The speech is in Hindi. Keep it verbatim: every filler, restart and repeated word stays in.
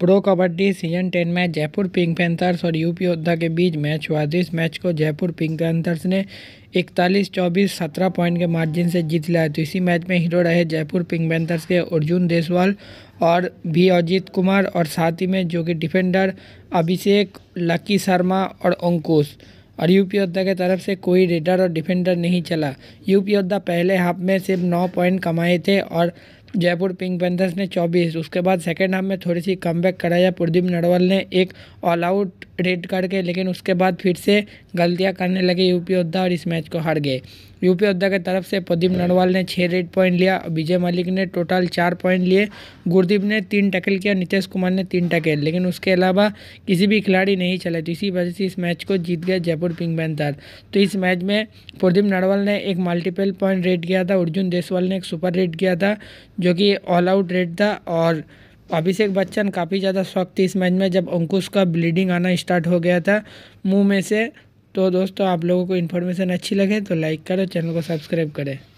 प्रो कबड्डी सीजन टेन में जयपुर पिंक पैंथर्स और यूपी योद्धा के बीच मैच हुआ था। इस मैच को जयपुर पिंक पैंथर्स ने इकतालीस चौबीस सत्रह पॉइंट के मार्जिन से जीत लिया। तो इसी मैच में हीरो रहे जयपुर पिंक पैंथर्स के अर्जुन देसवाल और भी अजीत कुमार, और साथ ही में जो कि डिफेंडर अभिषेक, लकी शर्मा और अंकुश। और यूपी योद्धा की तरफ से कोई रेडर और डिफेंडर नहीं चला। यूपी योद्धा पहले हाफ में सिर्फ नौ पॉइंट कमाए थे और जयपुर पिंक पैंथर्स ने चौबीस। उसके बाद सेकेंड हाफ में थोड़ी सी कमबैक कराया प्रदीप नरवाल ने एक ऑल आउट रेड करके, लेकिन उसके बाद फिर से गलतियां करने लगे यूपी योद्धा और इस मैच को हार गए। यूपी योद्धा की तरफ से प्रदीप नरवाल ने छः रेड पॉइंट लिया, विजय मलिक ने टोटल चार पॉइंट लिए, गुरदीप ने तीन टैकल किया, नीतीश कुमार ने तीन टैकल, लेकिन उसके अलावा किसी भी खिलाड़ी नहीं चले। तो इसी वजह से इस मैच को जीत गया जयपुर पिंक पैंथर। तो इस मैच में प्रदीप नरवाल ने एक मल्टीपल पॉइंट रेड किया था, अर्जुन देसवाल ने एक सुपर रेड किया था जो कि ऑल आउट रेड था, और अभिषेक बच्चन काफ़ी ज़्यादा शॉक थी इस मैच में जब अंकुश का ब्लीडिंग आना स्टार्ट हो गया था मुंह में से। तो दोस्तों, आप लोगों को इन्फॉर्मेशन अच्छी लगे तो लाइक करें, चैनल को सब्सक्राइब करें।